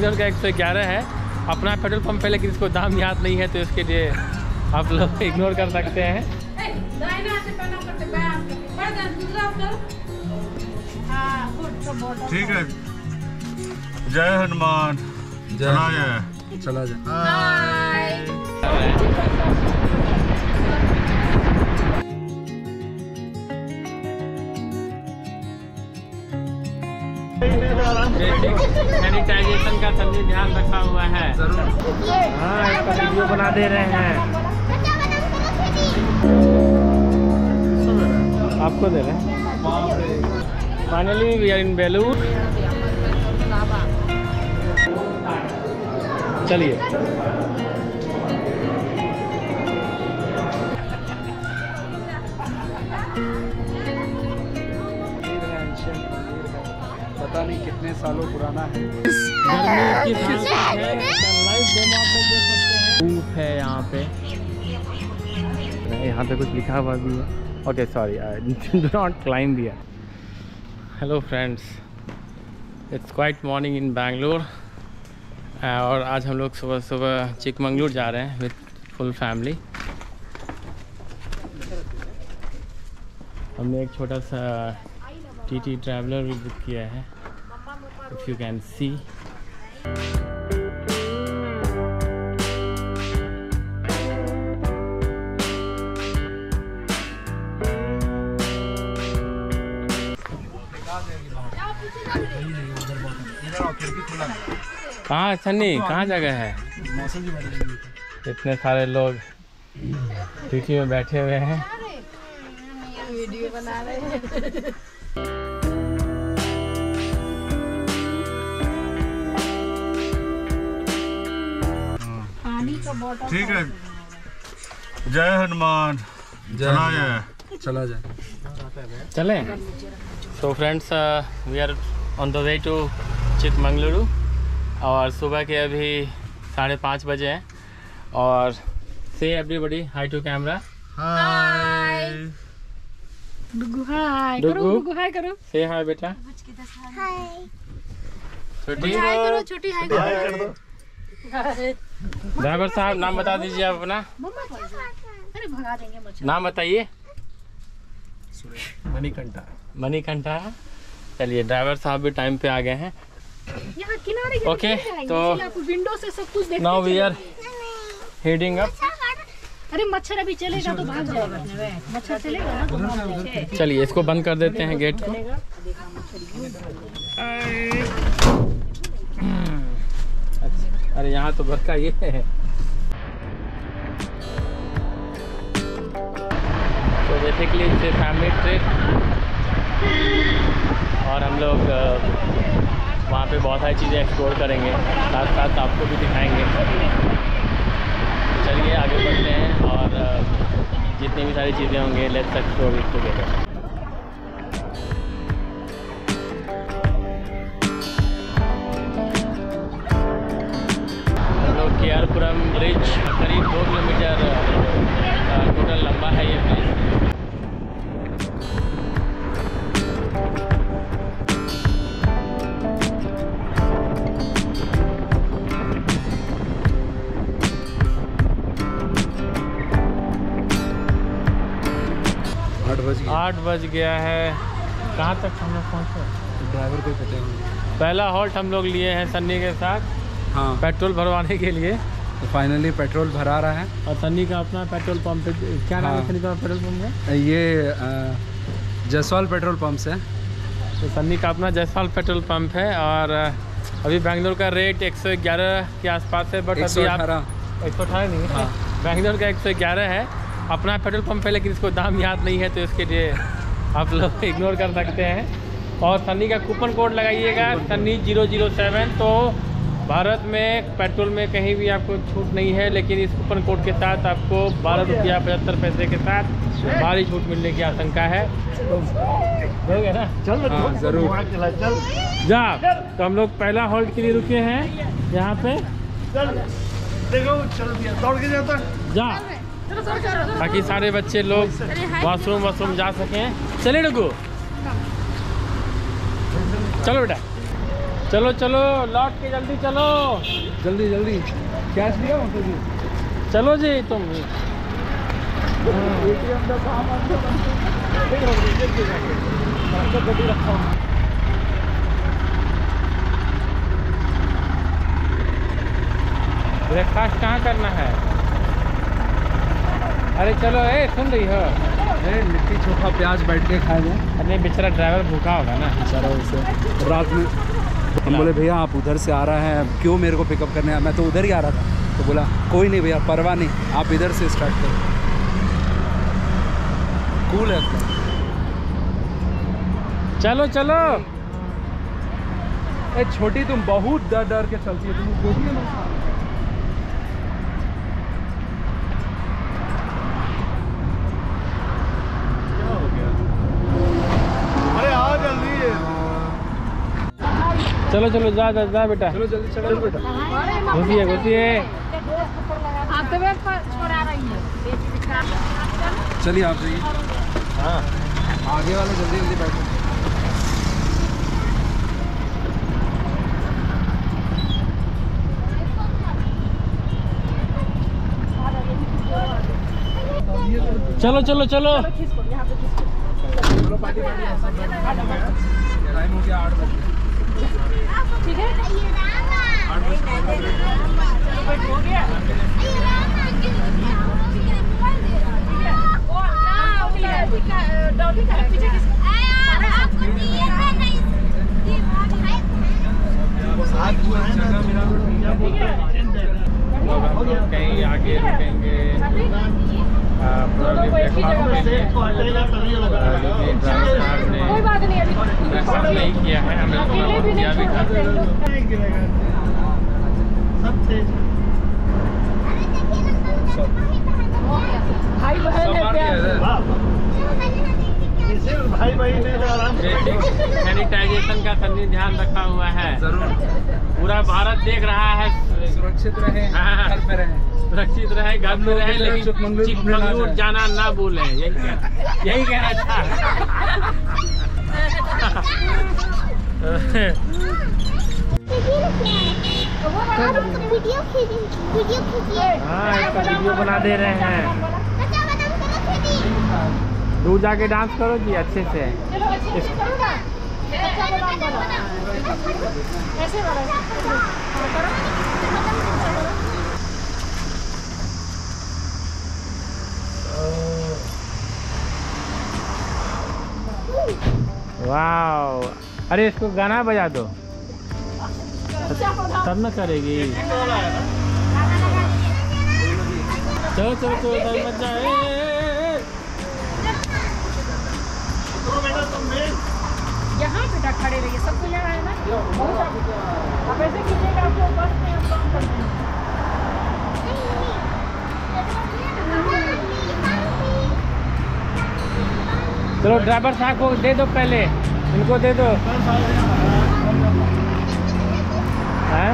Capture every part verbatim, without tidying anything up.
बैंगलोर का एक सौ ग्यारह है। अपना पेट्रोल पंप है लेकिन इसको दाम याद नहीं है, तो इसके लिए आप लोग इग्नोर कर सकते हैं। ठीक है, जय हनुमान। चला जाए, चला जाए। सैनिटाइजेशन का सभी ध्यान रखा हुआ है। हाँ, इसका वीडियो बना दे रहे हैं। आपको दे रहे हैं। Finally we are in Belur. चलिए पता नहीं कितने सालों पुराना है। गर्मी की है, लाइव डेमो आप लोग देख सकते हैं। धूप है यहाँ पे, यहाँ पे कुछ लिखा हुआ भी है। Okay sorry, do not climb here. Hello friends, it's quite morning in Bangalore. और आज हम लोग सुबह सुबह चिकमंगलुरु जा रहे हैं विद फुल फैमिली। हमने एक छोटा सा टी टी ट्रैवलर भी बुक किया है, इफ़ यू कैन सी। कहाँ सन्नी, कहाँ जगह है? इतने सारे लोग टीटी में बैठे हुए हैं। वीडियो बना रहे हैं। पानी का बोतल। ठीक है, जय हनुमान। चला जाए, चला जाए। चलें। So friends, we are on the way to Chikmagalur और सुबह के अभी साढ़े पाँच बजे हैं। और से everybody hi to camera. Hi Dugu hi करो, डुगु हाय करो। से हाय बेटा। हाय छोटी हाय करो, छोटी हाय करो। ड्राइवर साहब नाम बता दीजिए आप अपना। अरे भगा देंगे मच्छर। नाम बताइए। मणिकंठा। मणिकंठा। चलिए, ड्राइवर साहब भी टाइम पे आ गए हैं। यहाँ किनारे ओके, तो विंडो से सब कुछ देखते now we are heading up. अरे मच्छर अभी चलेगा तो भाग जाएगा। मच्छर चलेगा ना तो भाग जाएगा। चलिए, इसको बंद कर देते हैं गेट को। अरे यहाँ तो बरका ये है। तो बेसिकली इट्स फैमिली ट्रिप और हम लोग वहाँ पे बहुत सारी चीज़ें एक्सप्लोर करेंगे, साथ साथ आपको भी दिखाएंगे। चलिए आगे बढ़ते हैं और जितनी भी सारी चीज़ें होंगी लेट्स एक्सप्लोर इट टुगेदर। हम लोग केआरपुरम ब्रिज, करीब दो किलोमीटर टोटल लंबा है ये ब्रिज। आठ बज गया है। कहाँ तक हम लोग पहुँचे? ड्राइवर को पता है। पहला हॉल्ट हम लोग लिए हैं सन्नी के साथ, हाँ, पेट्रोल भरवाने के लिए। तो फाइनली पेट्रोल भरा रहा है। और सन्नी का अपना पेट्रोल पंप है। क्या नाम है सन्नी का पेट्रोल पंप है? ये जयसवाल पेट्रोल पंप है। तो सन्नी का अपना जयसवाल पेट्रोल पंप है। और अभी बैंगलोर का रेट एक सौ ग्यारह के आसपास है, बट अभी आप एक सौ अठारह नहीं है। हाँ। बैंगलोर का एक सौ ग्यारह है। अपना पेट्रोल पंप है लेकिन इसको दाम याद नहीं है, तो इसके लिए आप लोग इग्नोर कर सकते हैं। और सन्नी का कूपन कोड लगाइएगा, सन्नी जीरो जीरो सेवन। तो भारत में पेट्रोल में कहीं भी आपको छूट नहीं है, लेकिन इस कूपन कोड के साथ आपको बारह रुपया पचहत्तर पैसे के साथ भारी छूट मिलने की आशंका है। तो हो गया ना? चल हाँ, जरूर जा। तो हम लोग पहला हॉल्ट के लिए रुके हैं यहाँ पे। देखो, चल दिया, दौड़ के जाता जा, ताकि सारे बच्चे लोग वॉशरूम वॉशरूम जा सकें। चले डुगू, चलो बेटा। चलो चलो लौट के जल्दी चलो, जल्दी जल्दी कैश लिया मोटू जी। चलो जी तुम। ब्रेकफास्ट कहाँ करना है? अरे चलो, ए सुन रही हो? अरे लिट्टी चोखा प्याज बैठ के खाए जाए। अरे बेचारा ड्राइवर भूखा होगा ना बेचारा उसे रात में हम बोले भैया आप उधर से आ रहा है, क्यों मेरे को पिकअप करने आया? मैं तो उधर ही आ रहा था। तो बोला कोई नहीं भैया, परवाह नहीं, आप इधर से स्टार्ट करो। कूल है उसका। चलो चलो। ए छोटी तुम बहुत डर डर के चलती है, तुम छोटी है। चलो चलो जा जा, जा बेटा, चलो जल्दी चलो बेटा। घुसिए घुसिए। चलिए आप जाइए। हाँ आगे वाले जल्दी जल्दी बैठो। चलो चलो चलो। टाइम हो गया आठ बजे। ठीक है कहीं आगे रुकेंगे कोई बात नहीं, अभी नहीं किया है हमने, अकेले भी नहीं किया भी था। भाई बहन है प्यार। भाई बहन सैनिटाइजेशन का सभी ध्यान रखा हुआ है। जरूर पूरा भारत देख रहा है। सुरक्षित रहे, हाँ। घर पे रहे, सुरक्षित रहे, घर में रहे, लेकिन चिकमंगलूर चिकमंगलूर जाना ना भूलें। यही कह यही कहना था। वीडियो वीडियो कीजिए। हाँ इसका वीडियो बना दे रहे हैं। दूर जाके डांस करो जी अच्छे से। चलो अच्छे से करो ना। अच्छा बादाम बना। ऐसे वाला वाओ, अरे इसको गाना बजा दो तब न करेगी। चलो चलो चलो मत जाए। यहाँ बेटा खड़े रहिए, सबको यहाँ है ना। अब ऐसे कीजिएगा, आपको बस में हम काम करते हैं। चलो ड्राइवर साहब को दे दो, पहले इनको दे दो। हैं?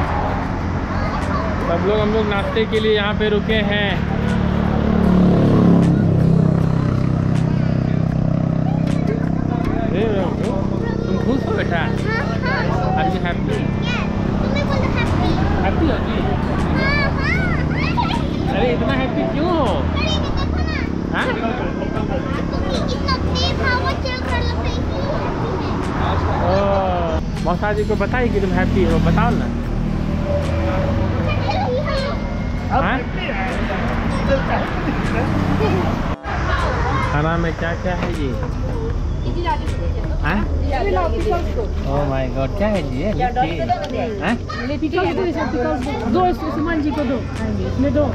सब लोग हम लोग नाश्ते के लिए यहाँ पे रुके हैं। तुम खुश हो बेटा? Are you happy? हैप्पी हो जी? अरे इतना हैप्पी क्यों हो? मौसा जी को बताइए कि तुम हैप्पी हो, बताओ ना। खाना में क्या क्या है ये? ओह माय गॉड, क्या है जी ये? दो सुमन जी को दो, इसमें दो।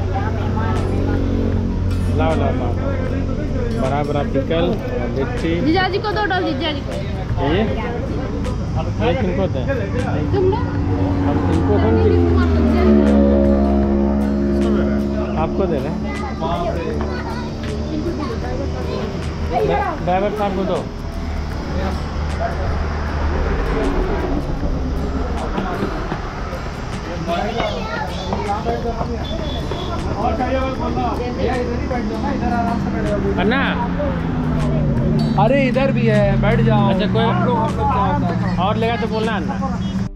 लाओ लाओ लाओ, बड़ा बड़ा पिकल और लिट्टी। जीजा जी को दो, डाल जीजा जी को। ये ये किनको दें? तुम ना अब इनको कौन सी? आपको दे रहे हैं? ड्राइवर साहब को दो। अन्ना, अरे इधर भी है, बैठ जाओ। अच्छा कोई हम लोग हम लोग क्या होता है? और लेगा तो बोलना अन्ना।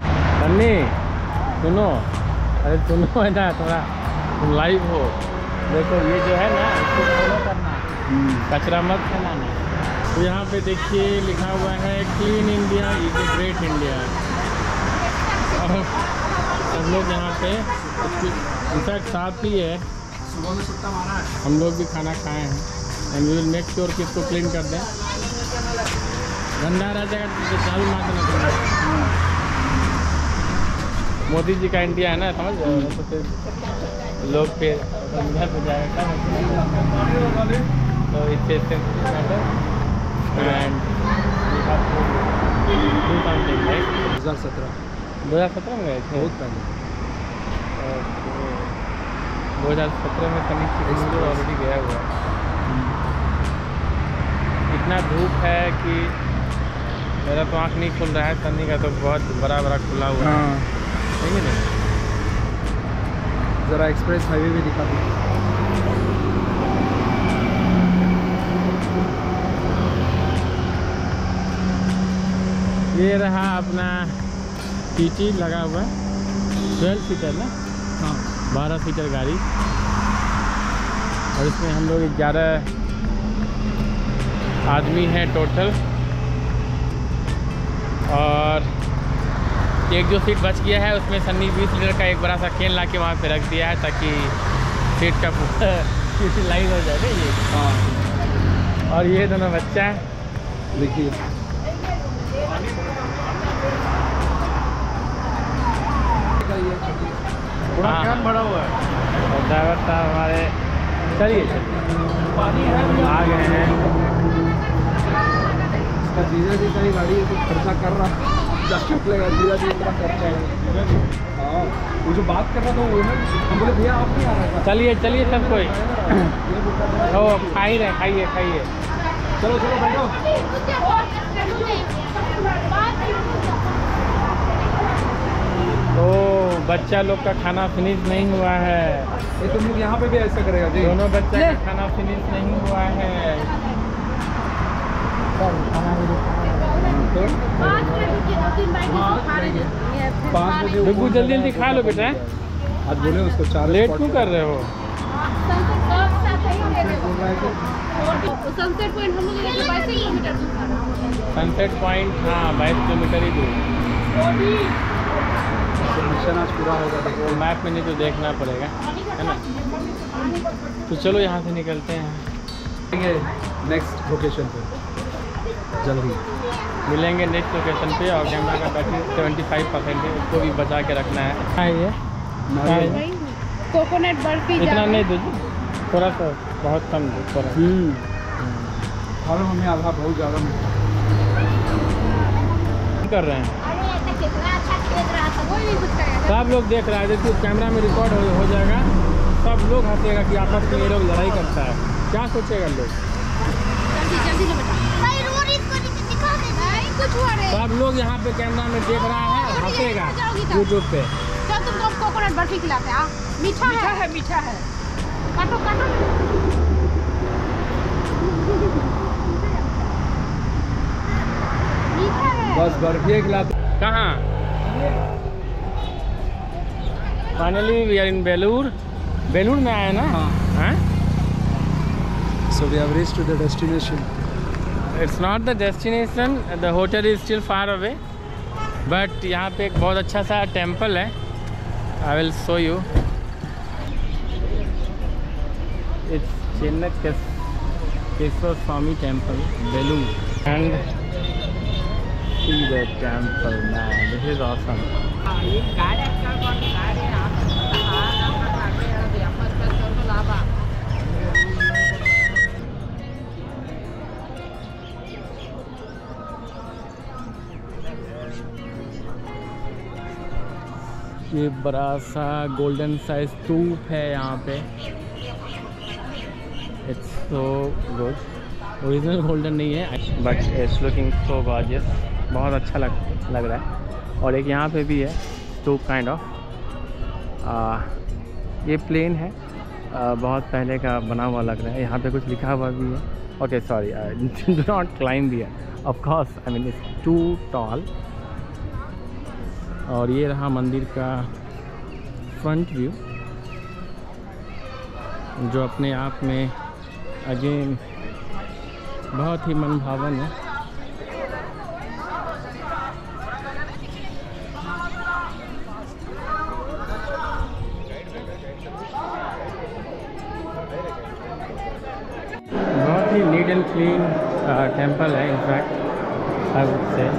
सन्नी सुनो, अरे सुनो है ना, थोड़ा तुम लाइव हो। देखो ये जो है ना, इसको फॉलो करना, कचरा मत फैलाना। तो यहाँ पे देखिए लिखा हुआ है clean India is a great India. और हम लोग यहाँ पे इनफैक्ट साथ ही है, सुबह में सुट्टा मारा है। हम लोग भी खाना खाए हैं and we will make sure कि इसको क्लीन कर दें। गंदा रह जाएगा तो झाड़ू मार देना पड़ेगा। मोदी जी का इंडिया है ना, समझ रहे हो? तो फिर लोग फिर इधर पे जाएगा तो इससे एंड समथिंग राइट। दो हज़ार सत्रह दो हज़ार सत्रह में गए थे, बहुत पहले। दो हज़ार सत्रह में सनी सिंह ऑलरेडी गया हुआ है। इतना धूप है कि मेरा तो आँख नहीं खुल रहा है, सन्नी का तो बहुत बड़ा बड़ा खुला हुआ है। हाँ, है कि नहीं? ज़रा एक्सप्रेस हाईवे भी दिखा दो। ये रहा अपना टीटी लगा हुआ, ट्वेल्व सीटर ना, हाँ, बारह सीटर गाड़ी। और इसमें हम लोग ग्यारह आदमी हैं टोटल। और एक जो सीट बच गया है उसमें सन्नी बीस लीटर का एक बड़ा सा कैन ला के वहाँ पे रख दिया है ताकि सीट का यूटिलाइज हो जाए ना ये। हाँ, और ये दोनों बच्चा है, देखिए पूरा कैन भरा हुआ है। और ड्राइवर साहब हमारे चलिए आ गए हैं। इसका जीजा जी का ही गाड़ी है, कुछ खर्चा कर रहा जाके लगेगा। जीजा जी इतना खर्चा है। हाँ, वो जो बात कर रहा था वो ना, हम बोले भैया आप नहीं आ रहा था। चलिए चलिए सब कोई ओ खा ही रहे, खाइए खाइए। चलो चलो बैठो। तो बच्चा लोग का खाना फिनिश नहीं हुआ है। ये तुम लोग यहाँ पे भी ऐसा करेगा जी? दोनों बच्चा का खाना फिनिश नहीं हुआ है। पाँच बजे बिल्कुल जल्दी जल्दी खा लो बेटा। आज बोले उसको चार लेट क्यों कर रहे हो? सनसेट पॉइंट हम लोग बाईस किलोमीटर दूर था। सनसेट पॉइंट हाँ बाईस किलोमीटर ही दूर। मिशन आज पूरा होगा। देखो वो मैप में नहीं तो देखना पड़ेगा, है ना? तो चलो यहाँ से निकलते हैं, नेक्स्ट लोकेशन पे जल्दी मिलेंगे नेक्स्ट लोकेशन पे। और कैमरा का बैटरी सेवेंटी फाइव परसेंट है, उसको भी बचा के रखना है। हाँ ये कोकोनट बर्फी इतना नहीं दीजिए, थोड़ा सा बहुत कम दो थोड़ा। और मम्मी आधा बहुत ज़्यादा कर रहे हैं। कितना अच्छा खेल रहा था, कोई नहीं कुछ करेगा। सब लोग देख रहा है, देखिए कैमरा में रिकॉर्ड हो, हो जाएगा। सब लोग हंसेगा कि आपस में ये लोग लड़ाई करता है, क्या सोचेगा लोग? जल्दी जल्दी ना बेटा। भाई रोड इसको दिखा दे भाई, कुछ हुआ रे। सब लोग यहाँ पे कैमरा में देख रहा है, हंसेगा यूट्यूब पे। चल तुमको कोकोनट बर्फी खिलाते हैं। मीठा है, मीठा है, मीठा है। काटो काटो। मीठा है। बस बर्फी खिलाते। कहाँ? Finally we are in Belur. Belur में आए ना? हाँ। हाँ? So we have reached to the destination. It's not the destination. The hotel is still far away. But यहाँ पे एक बहुत अच्छा सा टेम्पल है. I will show you. It's Chennakeswar Swami Temple, Belur. And see the temple, man. This is awesome. ये बड़ा सा गोल्डन सा स्तूप है यहाँ पे। It's so good. Original golden नहीं है but it's looking so gorgeous. बहुत अच्छा लग लग रहा है। और एक यहाँ पे भी है स्तूप काइंड ऑफ। ये प्लेन है, आ, बहुत पहले का बना हुआ लग रहा है। यहाँ पे कुछ लिखा हुआ भी है। Okay sorry, do not climb here of course, I mean it's too tall. और ये रहा मंदिर का फ्रंट व्यू, जो अपने आप में अगेन बहुत ही मनभावन है। बहुत ही नीट एंड क्लीन टेंपल है, इनफैक्ट आई वुड से।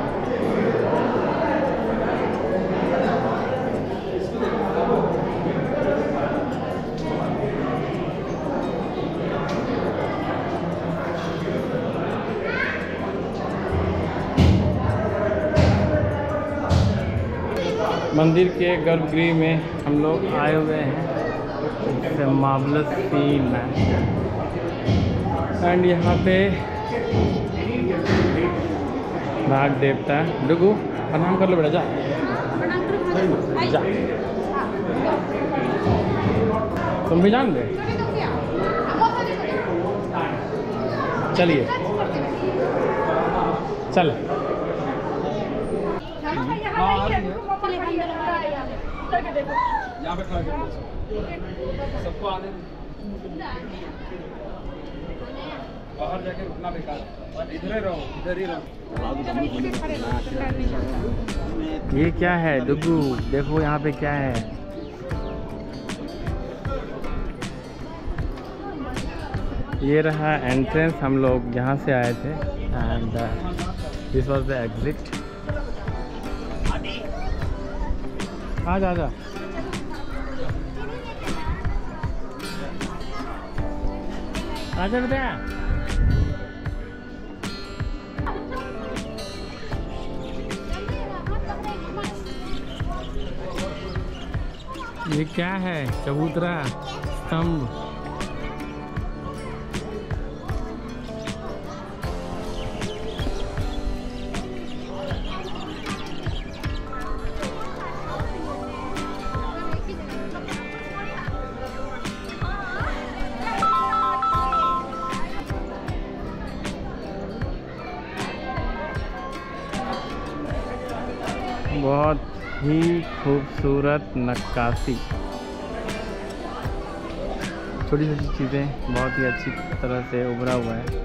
मंदिर के गर्भगृह में हम लोग आए हुए हैं। It's a marvellous scene and यहाँ पे नाग देवता। डुगू प्रणाम कर लो बेटा, जा जा। तुम भी जान दे, चलिए चल। यहाँ पे खड़ा कर सबको आने बाहर जाके रुकना बेकार, इधर ही रहो, इधर ही रहो। ये क्या है डुगू, देखो यहाँ पे क्या है। ये रहा एंट्रेंस, हम लोग यहाँ से आए थे and this was the exit. आ जा, आ जा। आजा बेटा। ये क्या है, चबूतरा स्तंभ। बहुत ही खूबसूरत नक्काशी, छोटी छोटी चीज़ें बहुत ही अच्छी तरह से उभरा हुआ है।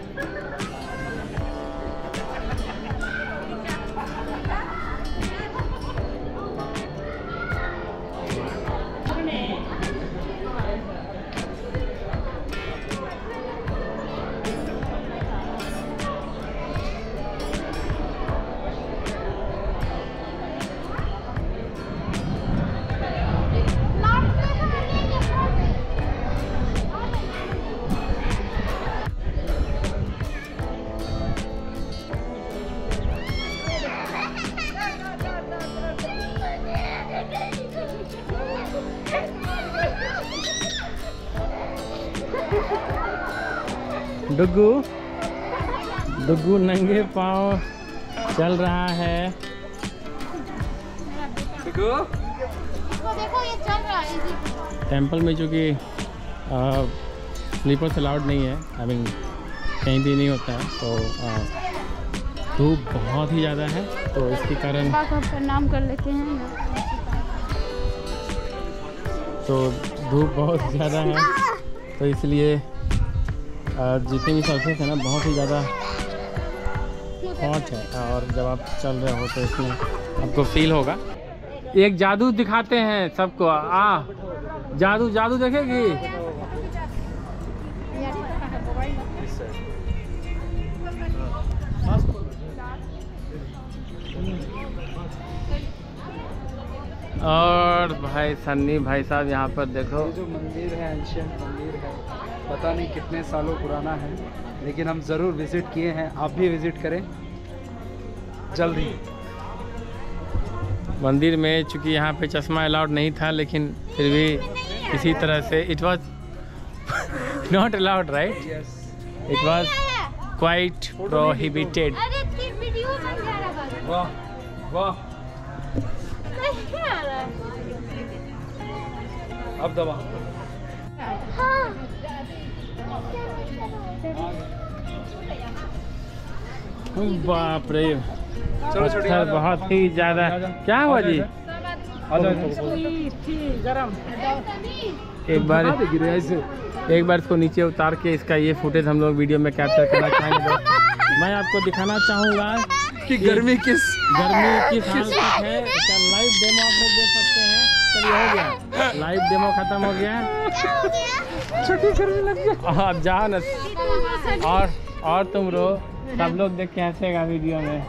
डुगू डुगू नंगे पाँव चल रहा है। डुगू देखो ये चल रहा है। टेंपल में चूँकि स्लीपर्स अलाउड नहीं है, आई मीन कहीं भी नहीं होता है, तो धूप बहुत ही ज़्यादा है, तो इसके कारण प्रणाम कर लेते हैं। तो धूप बहुत ज़्यादा है, तो इसलिए जितनी भी सर्फेस है ना बहुत ही ज़्यादा हॉट है, और जब आप चल रहे हो तो इसमें आपको फील होगा। एक जादू दिखाते हैं सबको, आ जादू जादू देखेगी। और भाई सन्नी भाई साहब यहाँ पर देखो, जो मंदिर है एंशिएंट मंदिर है, पता नहीं कितने सालों पुराना है, लेकिन हम ज़रूर विज़िट किए हैं। आप भी विज़िट करें जल्दी। मंदिर में चूँकि यहाँ पे चश्मा अलाउड नहीं था, लेकिन फिर भी इसी तरह से it was not allowed, right? It was quite prohibited. वाह वाह, अब दबा। बाप रे, पत्थर बहुत ही ज्यादा। क्या हुआ जी? एक बार एक बार इसको नीचे उतार के इसका ये फुटेज हम लोग वीडियो में कैप्चर करना चाहेंगे दोस्त। मैं आपको दिखाना चाहूँगा कि गर्मी किस गर्मी किस हाल तक है। इसका लाइव डेमो आप लोग देख सकते हैं। चलिए हो गया, लाइव डेमो खत्म हो गया। छोटी गर्मी लग गया। आप जाओ ना, और और तुम रो, सब लोग देख के हंसेगा वीडियो में।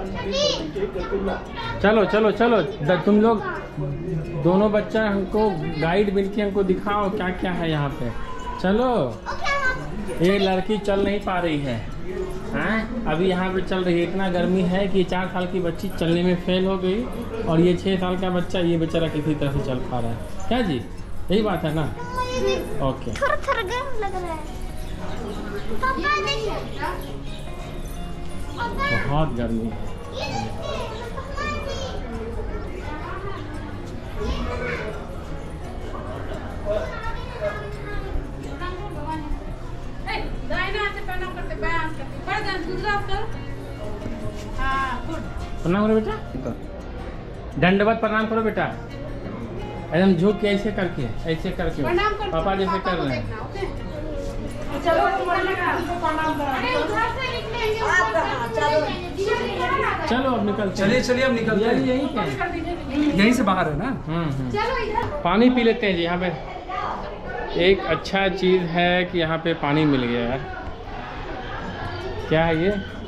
चलो चलो चलो, तुम लोग दोनों बच्चा हमको गाइड मिलके हमको दिखाओ क्या क्या है यहाँ पे। चलो, ये लड़की चल नहीं पा रही है, हैं? अभी यहाँ पे चल रही है। इतना गर्मी है कि चार साल की बच्ची चलने में फेल हो गई, और ये छः साल का बच्चा ये बेचारा किसी तरह से चल पा रहा है। क्या जी, यही बात है ना? ओके। थोड़ा थोड़ा गर्म लग रहा है। पापा देखिए, बहुत गर्मी है। प्रणाम करो बेटा, दंडवत प्रणाम करो बेटा, एकदम झुक के ऐसे करके ऐसे करके पापा जैसे कर रहे हैं। चलो अब निकल, चलिए चलिए अब निकलते हैं। यही क्या, यहीं से बाहर है ना। हम्म पानी पी लेते हैं जी। यहाँ पे एक अच्छा चीज़ है कि यहाँ पे पानी मिल गया यार। क्या है ये?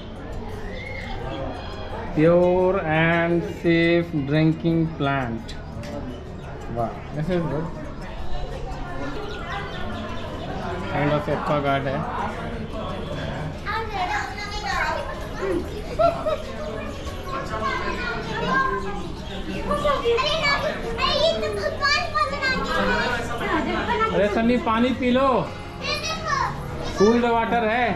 Pure and safe drinking plant. वाह, this is good. Kind of Aquaguard है। अरे सन्नी पानी पी लो, कूल्ड वाटर है,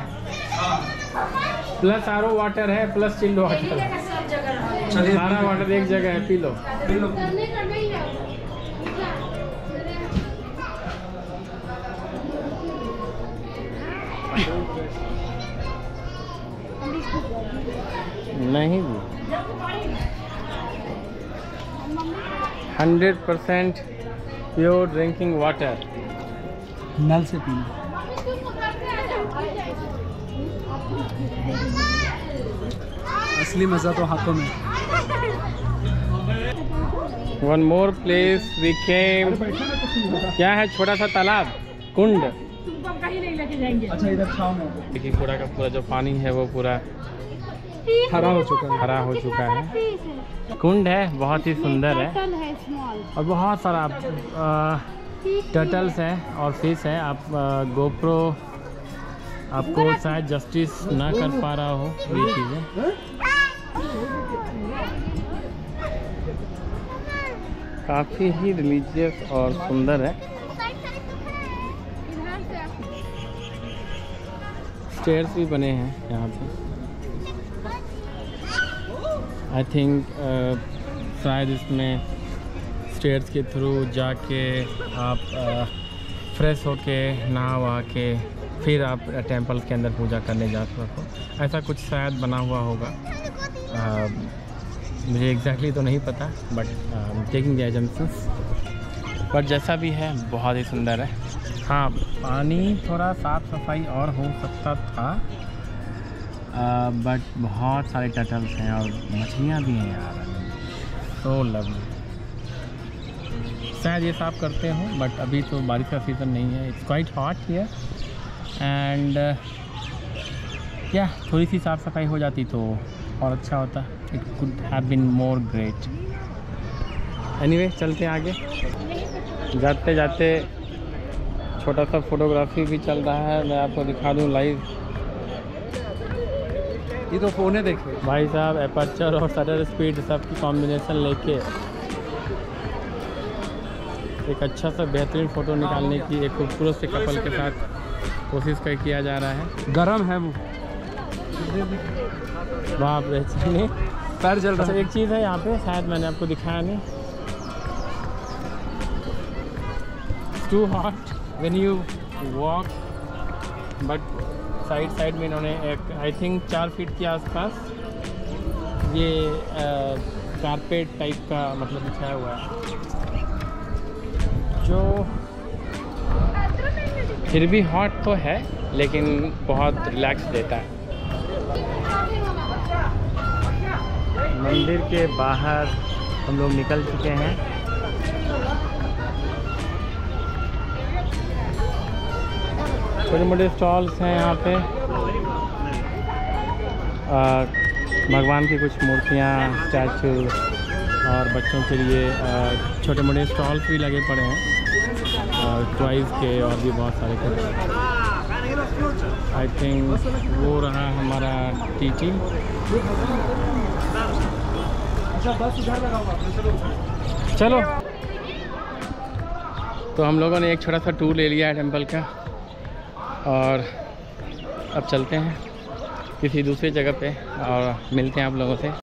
प्लस आर ओ वाटर है, प्लस चिल्ड वाटर। चलिए सारा वाटर एक जगह है, पी लो। पी लो। नहीं भी hundred percent pure drinking water, नल से पी लो। असली मजा तो हाथों में। One more place we came. क्या है? छोटा सा तालाब, कुंड। कहीं नहीं लेके जाएंगे। अच्छा, इधर छाव में। देखिए पूरा का पूरा जो पानी है वो पूरा हरा हो चुका है। हरा हो चुका है। कुंड है, बहुत ही सुंदर है, और बहुत सारा टर्टल्स है और फिश है। आप गोप्रो आपको शायद जस्टिस ना कर पा रहा हो ये चीज़ें। काफ़ी ही रिलीजियस और सुंदर है। स्टेयर्स भी बने हैं यहाँ पे। आई थिंक शायद इसमें स्टेयर्स के थ्रू जाके आप फ्रेश होके नहा वहा के फिर आप टेंपल के अंदर पूजा करने जा सको। ऐसा कुछ शायद बना हुआ होगा, uh, मुझे एग्जैक्टली तो नहीं पता, but taking the assumptions. But जैसा भी है बहुत ही सुंदर है। हाँ, पानी थोड़ा साफ़ सफाई और हो सकता था, बट uh, बहुत सारे टर्टल्स हैं और मछलियाँ भी हैं यार, तो लवली। शायद ये साफ़ करते हो, बट अभी तो बारिश का सीज़न नहीं है। It's quite hot here and क्या थोड़ी सी साफ़ सफाई हो जाती तो और अच्छा होता। It could have been more great. Anyway, चलते हैं आगे। जाते जाते छोटा सा फोटोग्राफी भी चल रहा है, मैं आपको दिखा दूँ लाइव। ये तो फ़ोन है, देखिए भाई साहब, एपर्चर और शटर स्पीड सब की कॉम्बिनेशन लेके एक अच्छा सा बेहतरीन फ़ोटो निकालने की एक खूबसूरत से कपल के साथ कोशिश कर किया जा रहा है। गरम है वो, बाप रे, नहीं पैर जल रहा अच्छा, है। एक चीज़ है यहाँ पे, शायद मैंने आपको दिखाया नहीं। Too hot when you walk, but side side में इन्होंने एक आई थिंक चार फीट के आसपास ये कारपेट टाइप का मतलब बिछाया हुआ है, जो फिर भी हॉट तो है लेकिन बहुत रिलैक्स देता है। मंदिर के बाहर हम लोग निकल चुके हैं। छोटे मोटे स्टॉल्स हैं यहाँ पे, आ, भगवान की कुछ मूर्तियाँ, स्टैचू और बच्चों के लिए छोटे मोटे स्टॉल्स भी लगे पड़े हैं और टॉयज़ के और भी बहुत सारे कुछ। आई थिंक वो रहा हमारा टीटी। चलो, तो हम लोगों ने एक छोटा सा टूर ले लिया है टेंपल का और अब चलते हैं किसी दूसरी जगह पे और मिलते हैं आप लोगों से।